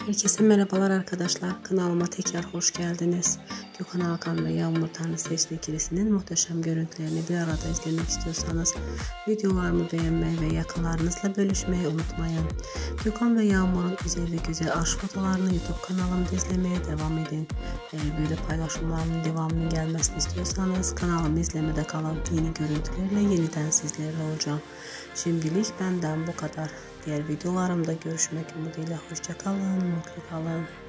Herkese merhabalar arkadaşlar. Kanalıma tekrar hoş geldiniz. Gökhan Alkan ve Yağmur Tanrıseçkin ikilisinin muhteşem görüntülerini bir arada izlemek istiyorsanız videolarımı beğenmeyi ve yakınlarınızla bölüşmeyi unutmayın. Gökhan ve Yağmur'un güzel aşk fotolarını YouTube kanalımda izlemeye devam edin. Eğer böyle paylaşımlarımın devamının gelmesini istiyorsanız kanalımı izlemede kalın. Yeni görüntülerle yeniden sizlerle olacağım. Şimdilik benden bu kadar. Diğer videolarımda görüşmek umuduyla. Hoşça kalın, mutlu kalın.